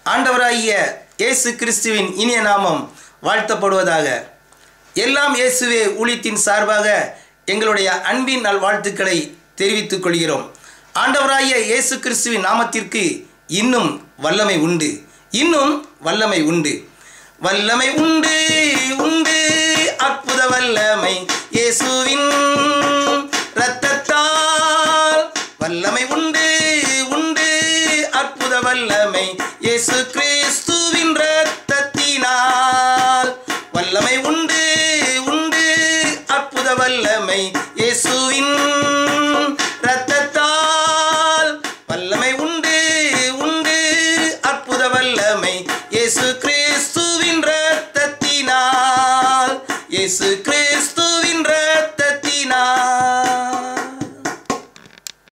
ஆண்டவராகிய இயேசு கிறிஸ்துவின் இனிய நாமம் வாழ்த்தப்படுவதாக. எல்லாம் இயேசுவே ஊழியத்தின் சார்பாக எங்களுடைய அன்பின் நல்வாழ்த்துக்களை தெரிவித்துக் கொள்கிறோம். ஆண்டவராகிய இயேசு கிறிஸ்துவின் நாமத்திற்கு இன்னும் வல்லமை உண்டு, இன்னும் வல்லமை உண்டு. வல்லமை உண்டு உண்டு, அற்புத வல்லமை இயேசுவின்